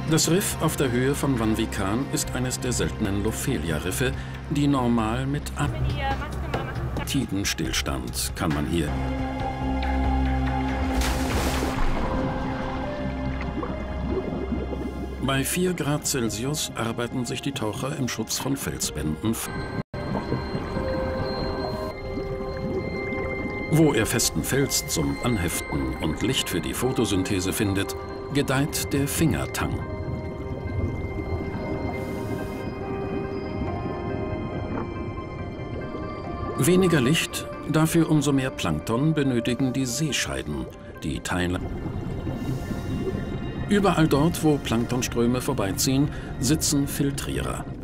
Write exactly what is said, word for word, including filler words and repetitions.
Das Riff auf der Höhe von Van Vikan ist eines der seltenen Lophelia-Riffe, die normal mit Tidenstillstand kann man hier. Bei vier Grad Celsius arbeiten sich die Taucher im Schutz von Felswänden. Wo er festen Fels zum Anheften und Licht für die Photosynthese findet, gedeiht der Fingertang. Weniger Licht, dafür umso mehr Plankton benötigen die Seescheiden, die Teile. Überall dort, wo Planktonströme vorbeiziehen, sitzen Filtrierer.